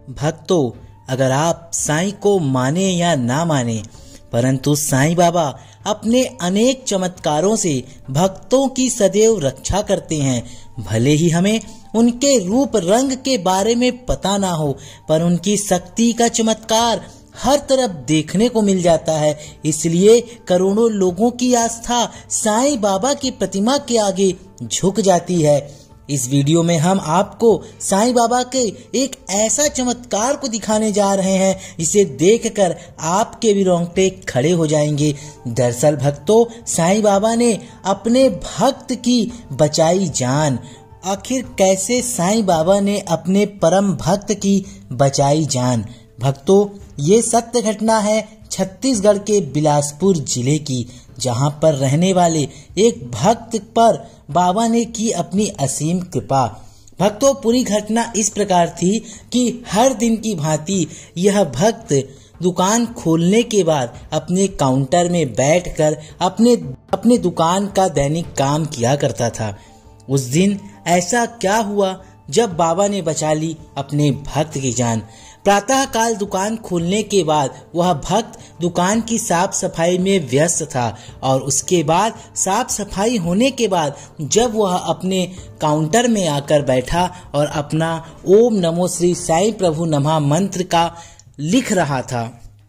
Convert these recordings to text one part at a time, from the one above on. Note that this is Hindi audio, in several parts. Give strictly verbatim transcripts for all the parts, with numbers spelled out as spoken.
भक्तों, अगर आप साईं को माने या ना माने, परंतु साईं बाबा अपने अनेक चमत्कारों से भक्तों की सदैव रक्षा करते हैं। भले ही हमें उनके रूप रंग के बारे में पता ना हो, पर उनकी शक्ति का चमत्कार हर तरफ देखने को मिल जाता है। इसलिए करोड़ों लोगों की आस्था साईं बाबा की प्रतिमा के आगे झुक जाती है। इस वीडियो में हम आपको साईं बाबा के एक ऐसा चमत्कार को दिखाने जा रहे हैं जिसे देखकर आपके भी रोंगटे खड़े हो जाएंगे। दरअसल भक्तों, साईं बाबा ने अपने भक्त की बचाई जान। आखिर कैसे साईं बाबा ने अपने परम भक्त की बचाई जान? भक्तों, ये सत्य घटना है छत्तीसगढ़ के बिलासपुर जिले की, जहां पर रहने वाले एक भक्त पर बाबा ने की अपनी असीम कृपा। भक्तों, पूरी घटना इस प्रकार थी कि हर दिन की भांति यह भक्त दुकान खोलने के बाद अपने काउंटर में बैठकर अपने अपने दुकान का दैनिक काम किया करता था। उस दिन ऐसा क्या हुआ जब बाबा ने बचा ली अपने भक्त की जान। प्रातः काल दुकान खोलने के बाद वह भक्त दुकान की साफ सफाई में व्यस्त था और उसके बाद साफ सफाई होने के बाद जब वह अपने काउंटर में आकर बैठा और अपना ओम नमो श्री साईं प्रभु नमः मंत्र का लिख रहा था,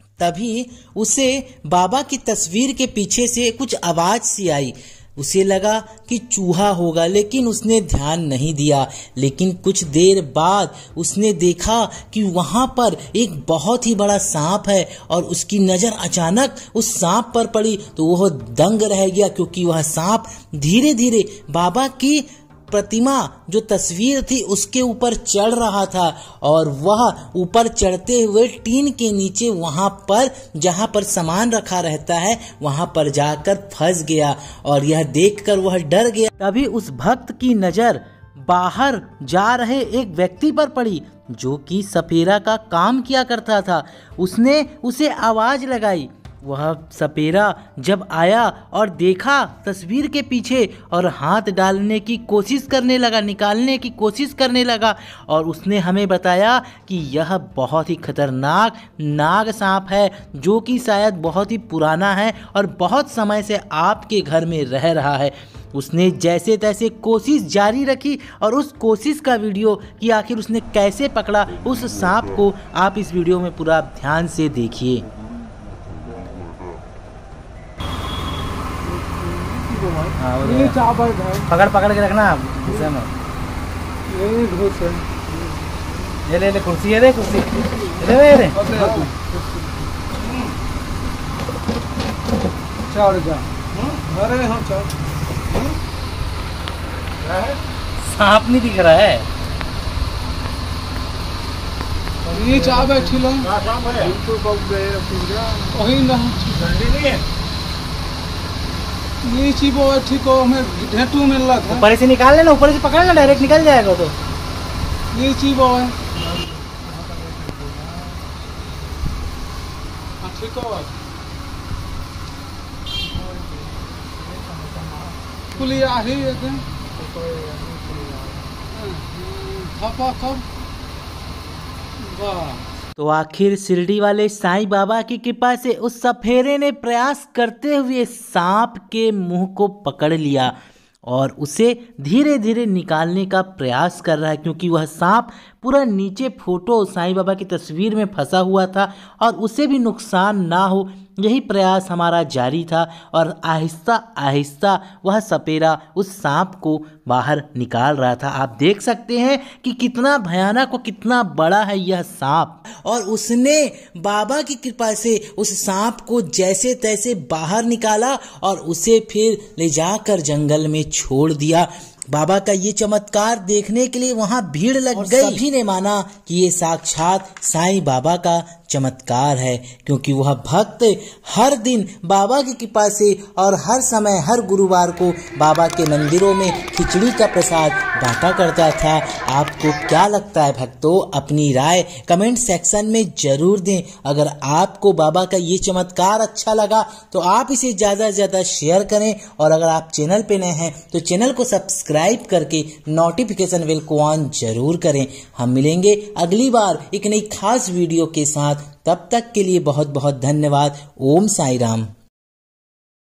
तभी उसे बाबा की तस्वीर के पीछे से कुछ आवाज सी आई। उसे लगा कि चूहा होगा, लेकिन उसने ध्यान नहीं दिया। लेकिन कुछ देर बाद उसने देखा कि वहां पर एक बहुत ही बड़ा सांप है और उसकी नजर अचानक उस सांप पर पड़ी तो वह दंग रह गया, क्योंकि वह सांप धीरे धीरे बाबा की प्रतिमा जो तस्वीर थी उसके ऊपर चढ़ रहा था और वह ऊपर चढ़ते हुए टीन के नीचे वहां पर जहां पर सामान रखा रहता है वहां पर जाकर फंस गया और यह देखकर वह डर गया। तभी उस भक्त की नजर बाहर जा रहे एक व्यक्ति पर पड़ी जो कि सपेरा का काम किया करता था। उसने उसे आवाज लगाई। वह सपेरा जब आया और देखा तस्वीर के पीछे और हाथ डालने की कोशिश करने लगा, निकालने की कोशिश करने लगा और उसने हमें बताया कि यह बहुत ही खतरनाक नाग सांप है जो कि शायद बहुत ही पुराना है और बहुत समय से आपके घर में रह रहा है। उसने जैसे तैसे कोशिश जारी रखी और उस कोशिश का वीडियो कि आखिर उसने कैसे पकड़ा उस सांप को, आप इस वीडियो में पूरा ध्यान से देखिए। पकड़ पकड़ के रखना ये ले ले कुर्सी है, कुर्सी ले ले ले सांप नहीं दिख रहा है। ये चाह बैठी लो वही ना ये चीबो ठीक हो, हमें ढेटू मिल रहा था। ऊपर से निकाल लेना, ऊपर से पकड़ लेना, डायरेक्ट निकल जाएगा। तो ये चीबो है ठीक हो पुलिया ही एकदम थपा कब वाह। तो आखिर शिरडी वाले साईं बाबा की कृपा से उस सपेरे ने प्रयास करते हुए सांप के मुंह को पकड़ लिया और उसे धीरे धीरे निकालने का प्रयास कर रहा है, क्योंकि वह सांप पूरा नीचे फोटो साईं बाबा की तस्वीर में फंसा हुआ था और उसे भी नुकसान ना हो, यही प्रयास हमारा जारी था। और आहिस्ता आहिस्ता वह सपेरा उस सांप को बाहर निकाल रहा था। आप देख सकते हैं कि कितना भयानक और कितना बड़ा है यह सांप, और उसने बाबा की कृपा से उस सांप को जैसे तैसे बाहर निकाला और उसे फिर ले जाकर जंगल में छोड़ दिया। बाबा का ये चमत्कार देखने के लिए वहां भीड़ लग गई। सभी ने माना कि ये साक्षात साईं बाबा का चमत्कार है, क्योंकि वह भक्त हर दिन बाबा की कृपा से और हर समय हर गुरुवार को बाबा के मंदिरों में खिचड़ी का प्रसाद बांटा करता था। आपको क्या लगता है भक्तों? अपनी राय कमेंट सेक्शन में जरूर दें। अगर आपको बाबा का ये चमत्कार अच्छा लगा तो आप इसे ज्यादा से ज्यादा शेयर करें, और अगर आप चैनल पे नए हैं तो चैनल को सब्सक्राइब सब्सक्राइब करके नोटिफिकेशन बेल को ऑन जरूर करें। हम मिलेंगे अगली बार एक नई खास वीडियो के साथ। तब तक के लिए बहुत बहुत धन्यवाद। ओम साई राम।